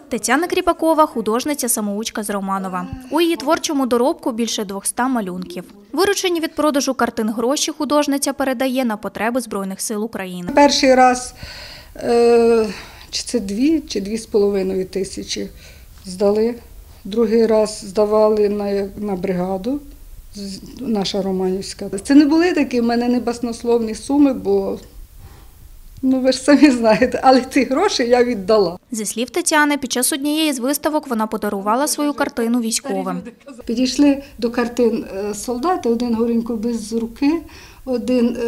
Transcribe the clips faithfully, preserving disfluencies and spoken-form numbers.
Тетяна Кріпакова – художниця-самоучка з Романова. У її творчому доробку більше двохсот малюнків. Виручені від продажу картин гроші художниця передає на потреби Збройних сил України. Перший раз, е, чи це дві, чи дві з половиною тисячі здали. Другий раз здавали на, на бригаду, наша Романівська. Це не були такі в мене не баснословні суми, бо ну, ви ж самі знаєте, але ці гроші я віддала. Зі слів Тетяни, під час однієї з виставок вона подарувала свою картину військовим. Підійшли до картин солдати, один горенько без руки, один,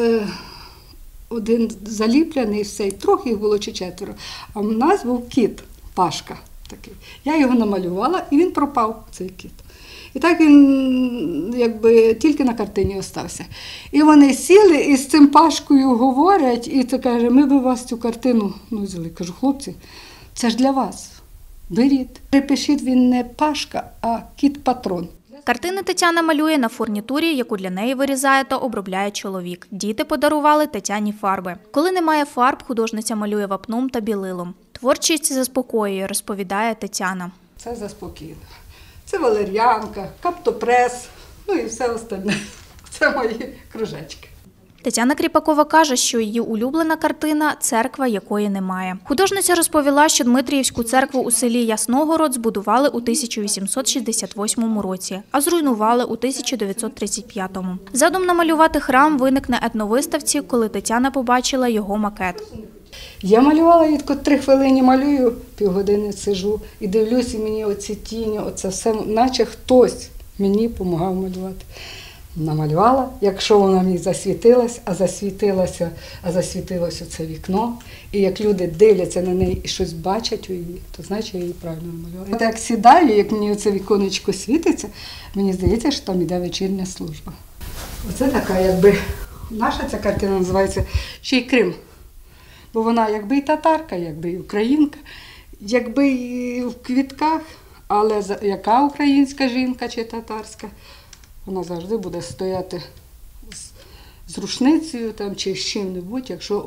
один заліплений, все, трохи їх було чи четверо. А в нас був кіт, Пашка такий. Я його намалювала, і він пропав, цей кіт. І так він якби тільки на картині остався. І вони сіли і з цим Пашкою говорять, і це каже, ми б у вас цю картину ну, взяли. Кажу, хлопці, це ж для вас, беріть. Припишіть, він не Пашка, а кіт-патрон. Картини Тетяна малює на фурнітурі, яку для неї вирізає та обробляє чоловік. Діти подарували Тетяні фарби. Коли немає фарб, художниця малює вапном та білилом. Творчість заспокоює, розповідає Тетяна. Це заспокійно. Це валер'янка, каптопрес, ну і все остальне. Це мої кружечки. Тетяна Кріпакова каже, що її улюблена картина – церква, якої немає. Художниця розповіла, що Дмитріївську церкву у селі Ясногород збудували у тисяча вісімсот шістдесят восьмому році, а зруйнували у тисяча дев'ятсот тридцять п'ятому. Задум намалювати храм виник на етновиставці, коли Тетяна побачила його макет. Я малювала, і три хвилини малюю, півгодини сижу і дивлюсь, і мені оці тіні, оце все, наче хтось мені допомагав малювати. Намалювала, якщо вона мені засвітилась, а засвітилося, а засвітилося це вікно, і як люди дивляться на неї і щось бачать у її, то значить я її правильно намалювала. От як сідаю, як мені оце віконечко світиться, мені здається, що там іде вечірня служба. Оце така, якби, наша ця картина називається «Ще й Крим». Бо вона якби і татарка, якби і українка, якби і в квітках, але яка українська жінка чи татарська, вона завжди буде стояти з, з рушницею там, чи з чим-небудь, якщо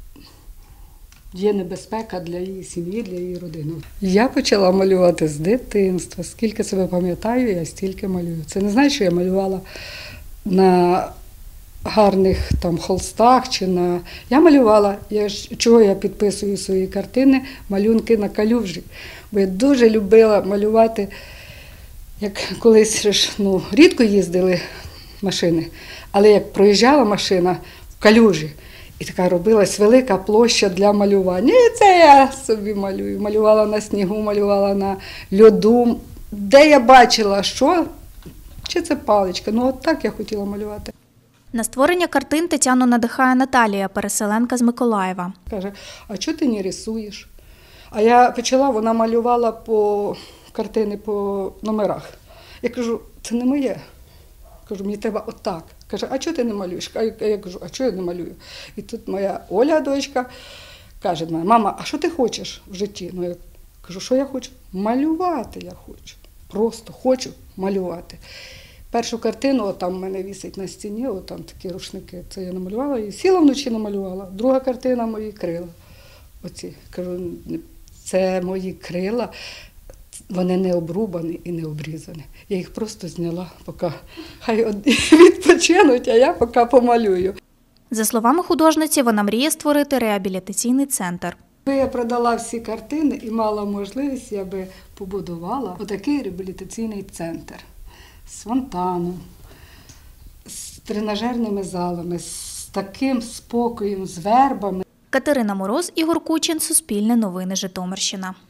є небезпека для її сім'ї, для її родини. Я почала малювати з дитинства. Скільки себе пам'ятаю, я стільки малюю. Це не значить, що я малювала на гарних там холстах чи на... Я малювала, я ж, чого я підписую свої картини, малюнки на калюжі. Бо я дуже любила малювати, як колись ну, рідко їздили машини, але як проїжджала машина в калюжі, і така робилась велика площа для малювання. І це я собі малюю. Малювала на снігу, малювала на льоду. Де я бачила, що, чи це паличка, ну от так я хотіла малювати. На створення картин Тетяну надихає Наталія, переселенка з Миколаєва. Каже, а чого ти не рисуєш? А я почала, вона малювала по картини по номерах. Я кажу, це не моє. Кажу, мені треба отак. Каже, а чого ти не малюєш? А я кажу, а чого я не малюю? І тут моя Оля, дочка, каже, мама, а що ти хочеш в житті? Ну, я кажу, що я хочу? Малювати я хочу. Просто хочу малювати. Першу картину, там в мене висить на стіні, там такі рушники, це я намалювала і сіла вночі намалювала. Друга картина – мої крила. Оці, кажу, це мої крила, вони не обрубані і не обрізані. Я їх просто зняла, поки хай відпочинуть, а я поки помалюю. За словами художниці, вона мріє створити реабілітаційний центр. Якби я продала всі картини і мала можливість, я би побудувала отакий реабілітаційний центр. З фонтаном, з тренажерними залами, з таким спокоєм, з вербами. Катерина Мороз, Ігор Кучин, Суспільне новини, Житомирщина.